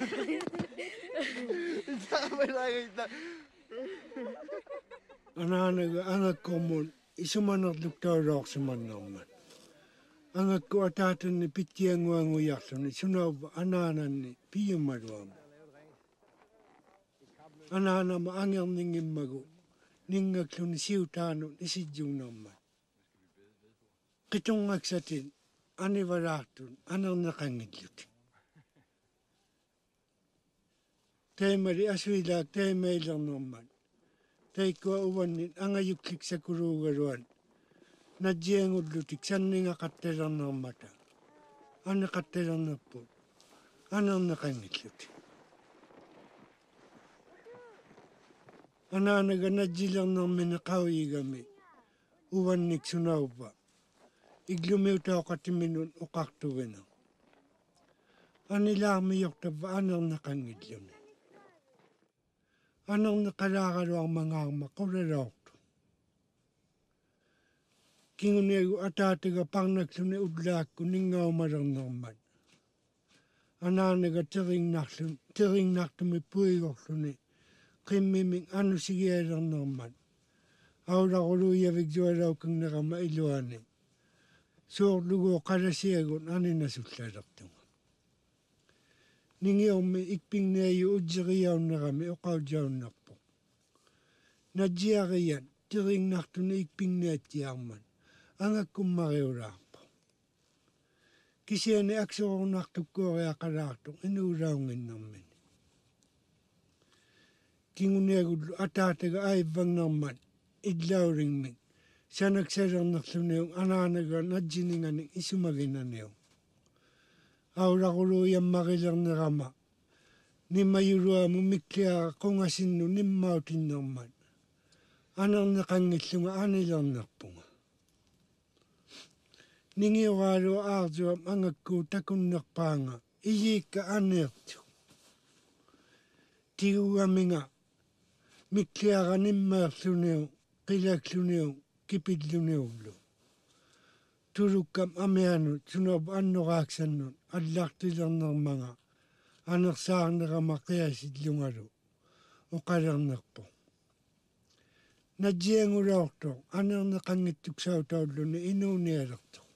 Anaanaga angakkomun isumanarluktauraorsimannerman. Angakku ataatanni pittianguangujarluni sunauva anaananni piyumaluama. Anaanama angerninngimmagu ningakluni siutaanun isijjuunarman. Qitungaksatin anivaraartun anerneqangilluti. Teemari asuilaak teemailernerman. Teikkua uvannin angajukliksakuluugaluan. Najjiangullutik sanninga qattelernermata. Anne qattelernerput. Anerneqangilluti. Anaanaga najjilernermini qauigami. Uvannik sunauva. Iglumiutauqatiminun uqartuvina. Anilaarmiyortava anerneqangilluni. Anerneqalaaqaluarmangaarma qulalaortu. Kinguniagu ataataga parnakluni ullaakku ningaumalernerman. Anaanaga terinnartumi puigorluni qimmiming anusigialernerman. Aulaquluuyavik sualaukangnerama iluani. Suorlugu qalasiagun aninasullalertunga. Ningiormi ikpingneayu ujjiriaunnerami uqaujaunnarpu. Najjiarian terinnartuni ikpingneatiarman. Angakkummariulaarpu. Kisiani aksorunartukkuoriaqalaartu inuulaunginnermini. Kinguniagullu ataataga aivvangnerman illauringming. Sanaksalernerluniung anaanaga najjiningani isumaginaniung. Aulaquluuyammaqilernerama. Nimmayuluamu mikliaqa qungasinnu nimmautinnerman. Anerneqangillunga anilernerpunga. Ningioraalua aartuam angakkuu takunnerpaanga iyiikka aneertu. Tigugaminga mikliaqa nimmaerluniung qilakluniung kipilluniullu. Tulukkam amianut sunab annoqaaksannun allartilernermanga anersaarnerama qiasillungalu uqalernerpu. Najjiangulaortu anerneqangittuksautaulluni inuunialertu.